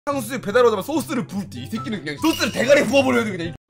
탕수육 배달 오자마자 소스를 부을 때 이 새끼는 그냥 소스를 대가리에 부어버려야 돼 그냥.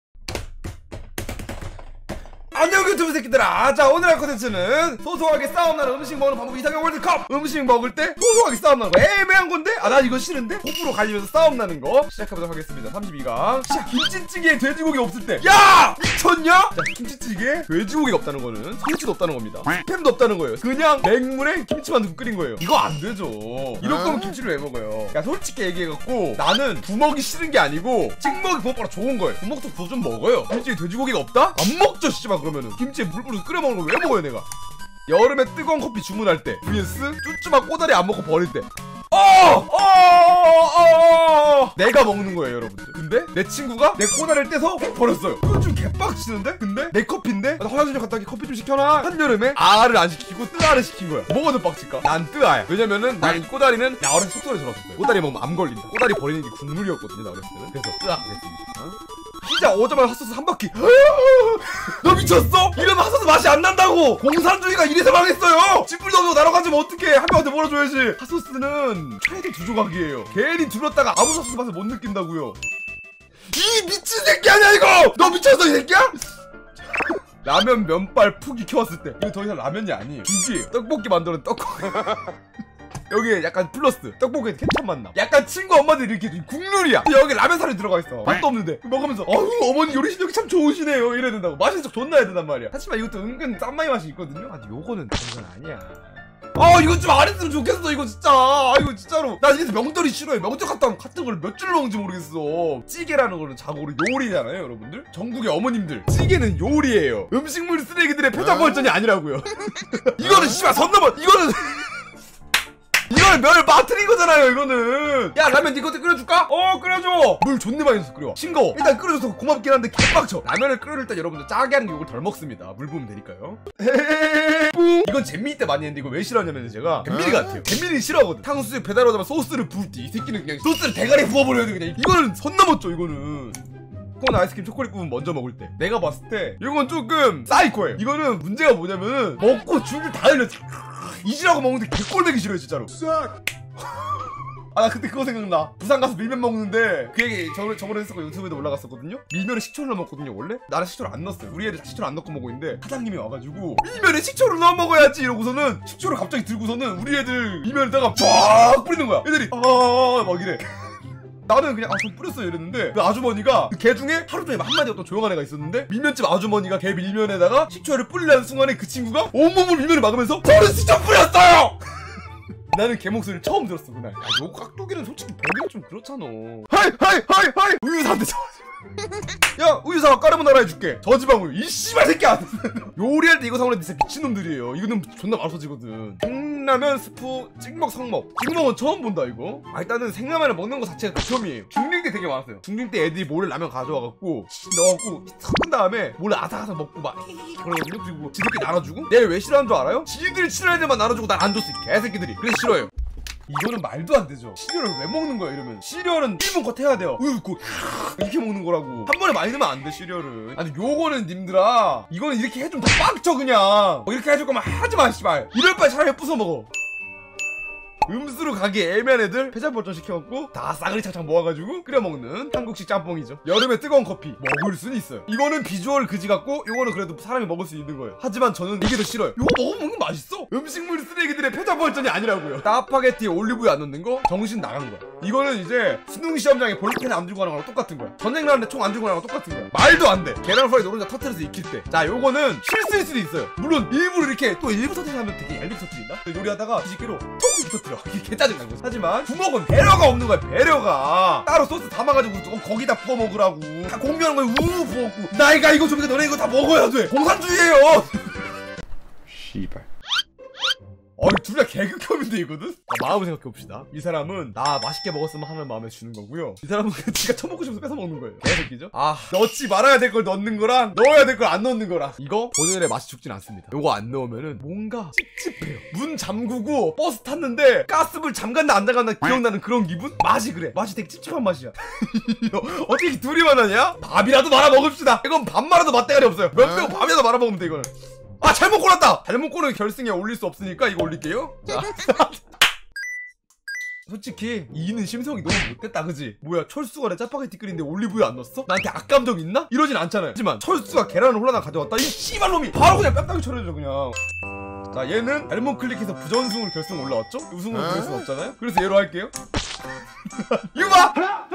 안녕 유튜브 새끼들아. 자, 오늘 할 컨텐츠는 소소하게 싸움나는 음식 먹는 방법 이상형 월드컵. 음식 먹을 때 소소하게 싸움나는 거 애매한 건데 나 이거 싫은데 호불호 갈리면서 싸움나는 거 시작해보도록 하겠습니다. 32강 시작. 김치찌개에 돼지고기 없을 때 야! 미쳤냐? 자, 김치찌개에 돼지고기가 없다는 거는 설치도 없다는 겁니다. 스팸도 없다는 거예요. 그냥 맹물에 김치만 넣고 끓인 거예요. 이거 안 되죠. 이럴 거면 김치를 왜 먹어요? 야, 솔직히 얘기해갖고 나는 부먹이 싫은 게 아니고 찍먹이 부먹보다 좋은 거예요. 부먹도 부어 좀 먹어요. 김치에 돼지고기가 없다? 안 먹죠 씨발. 그러면은 김치에 물 뿌려서 끓여 먹는 거 왜 먹어요 내가? 여름에 뜨거운 커피 주문할 때 vs 쭈쭈막 꼬다리 안 먹고 버릴 때 내가 먹는 거예요 여러분들. 근데 내 친구가 내 꼬다리를 떼서 버렸어요. 그건 좀 개빡치는데? 근데 내 커피인데 나 화장실 좀 갔다 오게 커피 좀 시켜놔. 한여름에 아를 안 시키고 뜨아를 시킨 거야. 뭐가 더 빡칠까? 난 뜨아야. 왜냐면은 난 이 꼬다리는 나 어렸을 때 속설에 들었었어요. 꼬다리 먹으면 암 걸린다. 꼬다리 버리는 게 국물이었거든요 나 어렸을 때는. 그래서 뜨아 그랬습니다. 피자 오자마자 핫소스 한 바퀴. 너 미쳤어? 이러면 핫소스 맛이 안 난다고. 공산주의가 이래서 망했어요. 찌뿔도 없고 나눠 가지면 어떡해. 한 명한테 몰아줘야지. 핫소스는 최대 두 조각이에요. 괜히 둘렀다가 아무 소스 맛을 못 느낀다고요. 이 미친 새끼 아니야 이거. 너 미쳤어 이 새끼야? 라면 면발 푹 익혀왔을 때 이거 더 이상 라면이 아니에요. 국이에요. 떡볶이 만드는 떡볶이. 여기에 약간 플러스 떡볶이에 케첩 맛나. 약간 친구 엄마들이 이렇게 국룰이야. 여기 라면살이 들어가 있어. 맛도 없는데 먹으면서 어휴 어머니 요리 실력이 참 좋으시네요 이래야 된다고. 맛있는 척 존나 해야 된단 말이야. 하지만 이것도 은근 쌈마이 맛이 있거든요. 아니 요거는 그건 아니야. 이거 좀 안 했으면 좋겠어 이거 진짜. 이거 진짜로 나 이래서 명절이 싫어요. 명절 갔다 오면 같은 걸 몇 줄을 먹는지 모르겠어. 찌개라는 거는 자고로 요리잖아요 여러분들. 전국의 어머님들 찌개는 요리예요. 음식물 쓰레기들의 표적벌전이 아니라고요. 이거는 씨발 선 넘어. 이거는 면을 빠뜨린 거잖아요 이거는. 야 라면 니꺼 끓여줄까? 끓여줘. 물 존내 많이 넣어서 끓여. 싱거워. 일단 끓여줘서 고맙긴 한데 개빡쳐. 라면을 끓여줄 때 여러분들 짜게 하는 게 이걸 덜 먹습니다. 물 부으면 되니까요. 이건 잼민이 때 많이 했는데 이거 왜 싫어하냐면 제가 잼민이 같아요. 잼민이 싫어하거든. 탕수육 배달 오자마자 소스를 부을 때 이 새끼는 그냥 소스를 대가리에 부어버려야 돼 그냥. 이거는 선 넘었죠 이거는. 콘 아이스크림 초콜릿 부분 먼저 먹을 때 내가 봤을 때 이건 조금 사이코예요. 이거는 문제가 뭐냐면은 먹고 줄을 다 흘려 이지라고 먹는데 개꼴보기 싫어요 진짜로. 나 그때 그거 생각나. 부산 가서 밀면 먹는데 그 얘기 저번에 했었고 유튜브에도 올라갔었거든요. 밀면에 식초를 넣어 먹거든요 원래. 나는 식초를 안 넣었어요. 우리 애들 식초를 안 넣고 먹고 있는데 사장님이 와가지고 밀면에 식초를 넣어 먹어야지 이러고서는 식초를 갑자기 들고서는 우리 애들 밀면에다가 쫙 뿌리는 거야. 애들이 막 이래. 나는 그냥 좀 뿌렸어요 이랬는데 그 아주머니가 그 개 중에 하루 종일 한마디 어떤 조용한 애가 있었는데 밀면집 아주머니가 개 밀면에다가 식초를 뿌리려는 순간에 그 친구가 온몸을 밀면을 막으면서 저는 식초 뿌렸어요! 나는 개 목소리를 처음 들었어 그날. 요 깍두기는 솔직히 보기가 좀 그렇잖아. 하이 우유사한테 야 우유사 까르보나라 해줄게. 저지방 우유. 이 씨발 새끼야. 요리할 때 이거 사오는 진짜 미친놈들이에요. 이거는 존나 맛없어지거든. 생라면 스프 찍먹 성먹. 찍먹은 처음 본다 이거. 일단은 생라면을 먹는 거 자체가 처음이에요. 중딩 때 되게 많았어요. 중딩 때 애들이 몰래 라면 가져와갖고 넣어갖고 섞은 다음에 몰래 아삭아삭 먹고 막 그러거든요. 그리고 지들끼리 나눠주고. 내가 왜 싫어하는 줄 알아요? 지들이 싫어하는 애들만 나눠주고 난 안 줬어 이 개새끼들이. 그래서 싫어요. 이거는 말도 안 되죠. 시리얼을 왜 먹는 거야 이러면. 시리얼은 1분 컷 해야 돼요. 이렇게 먹는 거라고. 한 번에 많이 넣으면 안 돼 시리얼은. 아니 요거는 님들아 이거는 이렇게 해주면 더 빡쳐 그냥. 이렇게 해줄 거면 하지마 씨발. 이럴 바에 차라리 부숴 먹어. 음수로 가기 애매한 애들 패자벌전 시켜갖고 다 싸그리 착착 모아가지고 끓여먹는 한국식 짬뽕이죠. 여름에 뜨거운 커피 먹을 수는 있어요. 이거는 비주얼 그지 같고 이거는 그래도 사람이 먹을 수 있는 거예요. 하지만 저는 이게 더 싫어요. 이거 먹으면 맛있어. 음식물 쓰레기들의 패자벌전이 아니라고요. 짜파게티에 올리브유 안 넣는 거 정신 나간 거야. 이거는 이제 수능 시험장에 볼펜 안 들고 가는 거랑 똑같은 거야. 전쟁 나는데 총 안 들고 가는 거랑 똑같은 거야. 말도 안 돼. 계란 프라이 노른자 터트려서 익힐 때. 자 요거는 실수일 수도 있어요. 물론 일부러 이렇게 또 일부 터트리면 되게 얄밉게 터트린다. 요리하다가 뒤집개로 톡 이렇게 터트려. 이게 개 짜증난 거지. 하지만 부먹은 배려가 없는 거야. 배려가. 따로 소스 담아가지고 거기다 부어 먹으라고. 다 공유하는 거야. 우우 부었고. 나이가 이거 좀 너네 이거 다 먹어야 돼. 공산주의예요. 씨발. 둘 다 개극혐인데 이거는? 마음을 생각해봅시다. 이 사람은 나 맛있게 먹었으면 하는 마음에 주는 거고요. 이 사람은 지가 처먹고 싶어서 뺏어 먹는 거예요. 개새끼죠? 넣지 말아야 될 걸 넣는 거랑 넣어야 될 걸 안 넣는 거랑. 이거 본연의 맛이 죽진 않습니다. 요거 안 넣으면은 뭔가 찝찝해요. 문 잠그고 버스 탔는데 가스불 잠갔나 안 잠갔나 기억나는 그런 기분? 맛이 그래. 맛이 되게 찝찝한 맛이야. 어떻게 둘이 만나냐? 밥이라도 말아 먹읍시다. 이건 밥 말아도 맛대가리 없어요. 면 빼고 밥이라도 말아 먹으면 돼 이거는. 잘못 골랐다! 잘못 고르는 결승에 올릴 수 없으니까 이거 올릴게요. 자. 솔직히 이는 심성이 너무 못됐다 그지? 뭐야 철수가 내 짜파게티 끓이는데 올리브유 안 넣었어? 나한테 악감정 있나? 이러진 않잖아요. 하지만 철수가 계란을 홀라나 가져왔다 이 씨발놈이 바로 그냥 뺨땅이 쳐내줘 그냥. 자 얘는 알몬 클릭해서 부전승으로 결승 올라왔죠? 우승으로 그럴 순 없잖아요? 그래서 얘로 할게요. 이거 봐!